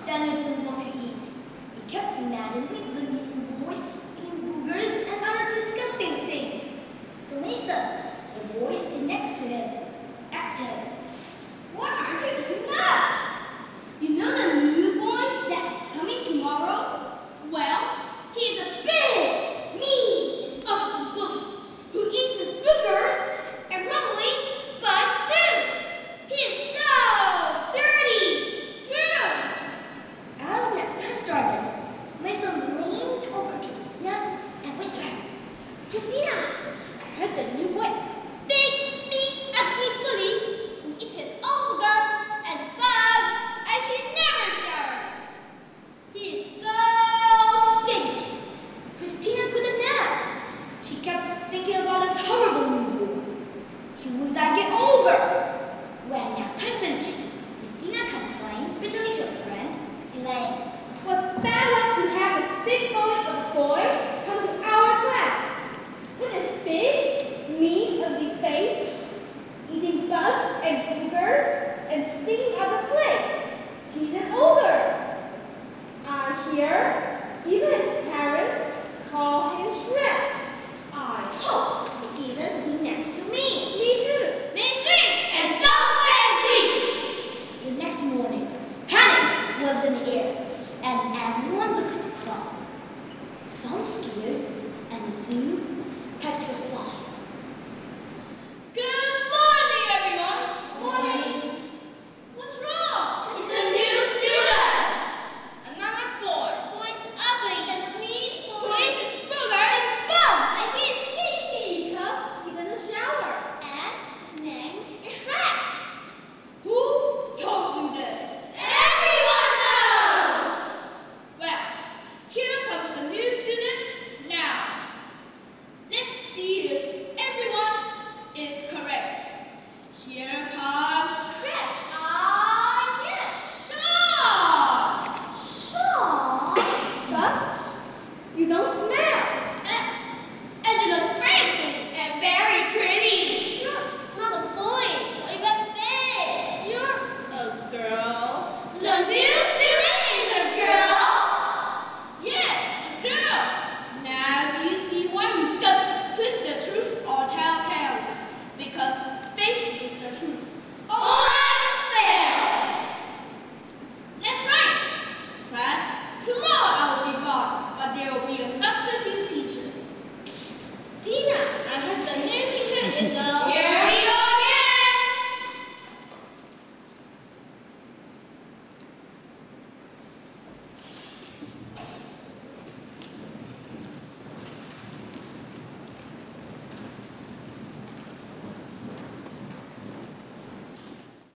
Daniel didn't want to eat. He kept imagining the new boy eating boogers and other disgusting things. So Mason, the boy sitting next to him, asked him, "Why aren't you eating that? You know the new boy that's coming tomorrow? Well, he is a big, mean, and ugly bully who eats his boogers and probably bugs too. He is so dirty, gross." As the nap started, Mason leaned over to Christina and whispered, "Christina, I heard the new boy is a big, mean, ugly bully who eats his own boogers and bugs and he never showers. He is so stinky." Christina couldn't nap. She kept thinking about this horrible new boy. He would I get over? When nap time finished, Christina complained bitterly to a friend, saying, "What bad luck to have this big bully of a boy come to our class. With his big, mean, ugly face, eating bugs and boogers and stinking up the place. He's an ogre. I hear even his parents call him Shrek. I hope he isn't sitting next to me." Me too. Me too. And so said we. The next morning, panic was in the air, and everyone looked across. Some scared, and a few petrified.